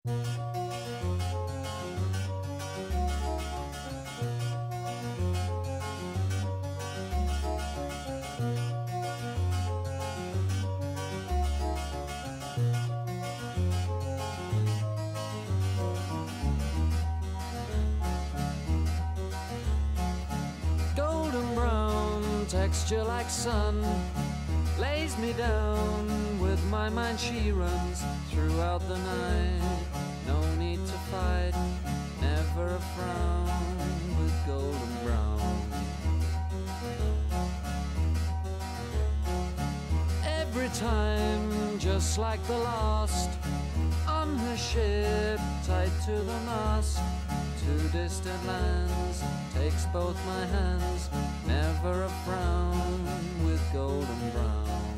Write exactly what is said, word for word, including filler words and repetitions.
Golden brown texture like sun lays me down. With my mind she runs throughout the night. No need to fight, never a frown with golden brown. Every time, just like the last, on her ship, tied to the mast, to distant lands, takes both my hands, never a frown with golden brown.